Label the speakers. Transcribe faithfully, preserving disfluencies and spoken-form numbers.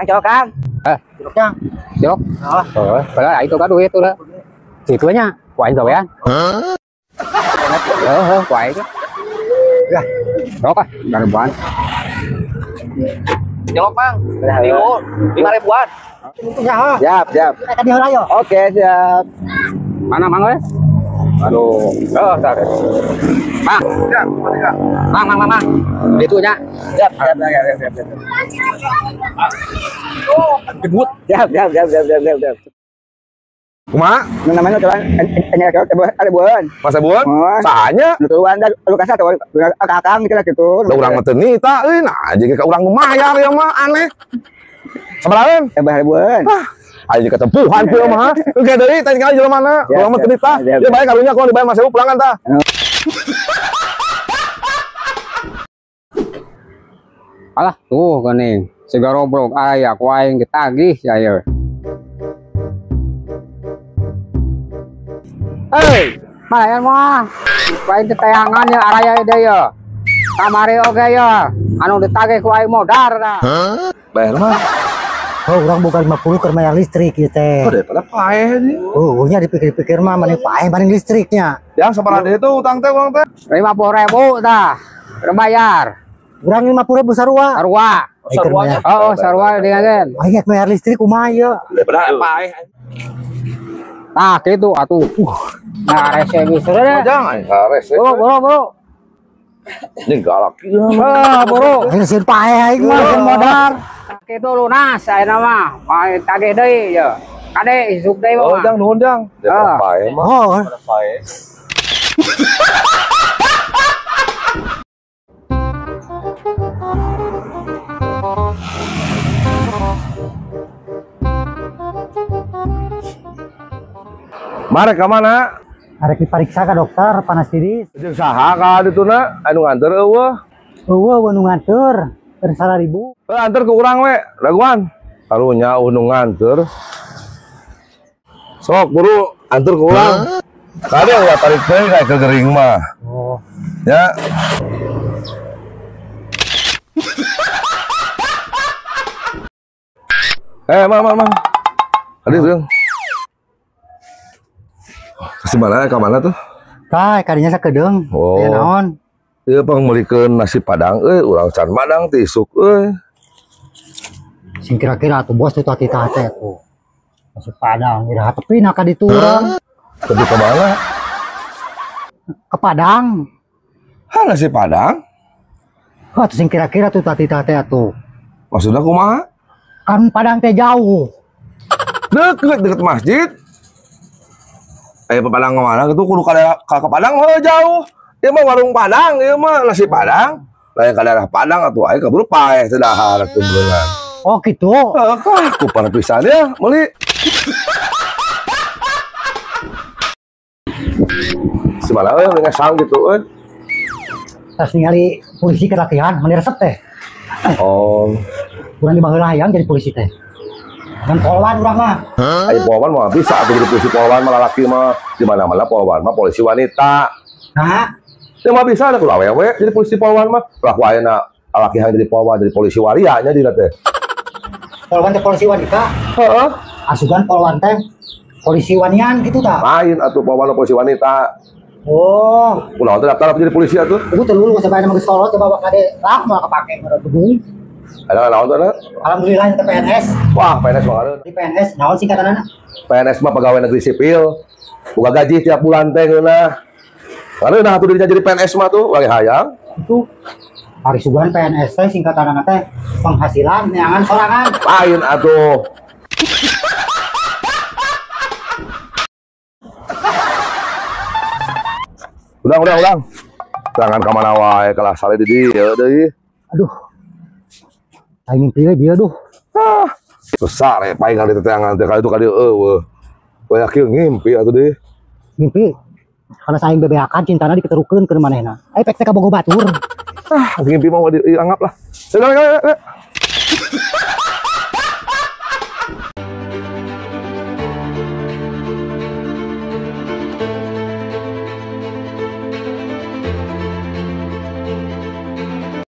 Speaker 1: cho Kang.
Speaker 2: Eh,
Speaker 1: Kang.
Speaker 2: Jok.
Speaker 1: Oh.
Speaker 2: Rồi, phải là itu kan duit itu lah. Situnya, kuain gawean. Hah? Heeh, heeh, kuain. Ya. Rok ah, lima ribuan.
Speaker 1: Jok, Bang. Dio, lima ribuan.
Speaker 2: Siap, siap.
Speaker 1: Kita di ayo.
Speaker 2: Oke, siap. Mana Mang we? Aduh, oh, sorry. Mang, siap. Mang, Mang, Mang, Mang. Itunya. Siap, siap, siap, siap, siap. Oh, gebut. Siap, siap, siap, siap, siap, siap, siap.
Speaker 3: Kumaha?
Speaker 2: Nu namanya coba ini ada buan.
Speaker 3: Masa buan? Sahanya?
Speaker 2: Nu tuan da lu kasar tuh akang kira gitu.
Speaker 3: Da urang mah teu nita euy, nah jadi ka urang mayar ya mah aneh. Sabarahan?
Speaker 2: Eh bahar buan.
Speaker 3: Ayo jika tempuhan pieu mah. Oke deui tanya kali jelema mana? Urang mah teu nita. Dia bae karunya kalau dibayar masih pulangan tah.
Speaker 2: Alah tuh geuning. Siga robrok aya ku aing ditagih saya. Hei, mana mah? Kuaing tayangan ya araya ide ya. Kamari oge ya. Anu ditagih ku aing modar dah.
Speaker 3: Bayar mah.
Speaker 1: Oh, orang bukan lima puluh keur bayar listrik ieu teh.
Speaker 3: Oh, daripada paeh nih.
Speaker 1: Oh, nya dipikir-pikir mah mending paeh banding listriknya.
Speaker 3: Yang sabaraha deui tuh utang teh urang teh?
Speaker 2: lima puluh ribu dah. Bayar.
Speaker 1: Urang lima puluh ribu sarua.
Speaker 2: Sarua.
Speaker 1: Sarua.
Speaker 2: Oh, sarua dengan.
Speaker 1: Aing bayar listrik kumaha ieu?
Speaker 3: Daripada paeh.
Speaker 2: Nah, gitu atuh. Uh. Nah, rese bisa deh.
Speaker 3: Jangan, rese.
Speaker 2: Bro, bro, bro.
Speaker 3: Ini galak ieu.
Speaker 2: Ah, bro.
Speaker 1: Aing sieun paeh aing mah sieun modar.
Speaker 2: Kitu lunas ayeuna mah. Paeh tagih deui ya. Kade isuk deui mah.
Speaker 3: Oh, jang nuhun jang. Daripada paeh mah.
Speaker 1: Oh.
Speaker 3: Paeh. Mare ka mana?
Speaker 1: Arek dipariksa ka dokter panas tiris.
Speaker 3: Jeung saha ka dituna anu nganter eueuh?
Speaker 1: Eueuh we nu nganter keur salapan ribu.
Speaker 3: Eh anter ke urang we, raguan. Karunya nu nganter. Sok buru anter ke urang. Kade ulah tarik teh kayak ke gering mah.
Speaker 1: Oh.
Speaker 3: Ya. Eh, mah mah mah. Adi jeung. Kasih mana ka mana tuh?
Speaker 1: Tah, kadinya sakedeung.
Speaker 3: Oh.
Speaker 1: Aya naon?
Speaker 3: Ieu pangmelikeun nasi padang euy, urang can madang teh isuk euy.
Speaker 1: Sing kira-kira tuh bos tuh tati teh tuh. Nasi padang, ira hatepina ka ditu urang.
Speaker 3: Tapi ke mana?
Speaker 1: Ke Padang.
Speaker 3: Hah, nasi padang?
Speaker 1: Wah, tuh sing kira-kira tuh tati teh tuh.
Speaker 3: Maksudnya kumaha?
Speaker 1: Kan Padang teh jauh.
Speaker 3: Deket deket masjid. Eh Padang kemana gitu kudu ka daerah ka Padang mah jauh. Ieu mah warung Padang, ieu mah nasi Padang. Lain ka daerah Padang atuh aya kaburu paeh teh dahar atuh beungan.
Speaker 1: Oh gitu.
Speaker 3: Heeh, kah kupar pisan ya, meuli. Simana euy ngesang gitu euy.
Speaker 1: Tas ningali polisi ke latihan, meni resep teh.
Speaker 3: Oh.
Speaker 1: Urang di baheula hayang jadi polisi teh. Dan polwan urang mah.
Speaker 3: Ayo polwan mah bisa atuh jadi polisi polwan mah lalaki mah di mana-mana polwan mah polisi wanita.
Speaker 1: Nah,
Speaker 3: ya mah bisa ada kudu awewe jadi polisi polwan mah. Lah ku ayeuna lalaki hayang jadi polwan jadi polisi waria nya dina teh.
Speaker 1: polwan teh polisi wanita.
Speaker 3: Heeh.
Speaker 1: Asugan polwan teh polisi wanian gitu tah.
Speaker 3: Lain atuh polwan polisi wanita.
Speaker 1: Oh,
Speaker 3: Ulah teh daftar jadi polisi atuh.
Speaker 1: ibu teh lulus sampai nama geus kolot coba kade lah malah kepake meureun gedung.
Speaker 3: Ada naon teh?
Speaker 1: Alhamdulillah teh P N S.
Speaker 3: Wah, P N S mah ngareun.
Speaker 1: Di P N S naon singkatanana?
Speaker 3: P N S mah pegawai negeri sipil. Buka gaji tiap bulan teh geunah. Karena dah atuh dirinya jadi P N S mah tuh, lagi hayang.
Speaker 1: Itu hari sugan P N S teh singkatanana teh penghasilan neangan sorangan.
Speaker 3: Lain atuh. Ulang, ulang, ulang. Jangan ke mana wae kelas sale di dieu deui.
Speaker 1: Aduh. Aing mimpi we dia aduh.
Speaker 3: Ah, besar ya paling kali tetangan teh kali itu kali eueuh. We yakin ngimpi atuh deui.
Speaker 1: Mimpi. Karena saing bebeakan cintana diketerukeun keur manehna. Ai pek teh ka bogo batur.
Speaker 3: Ah, ngimpi mah dianggap lah. Segala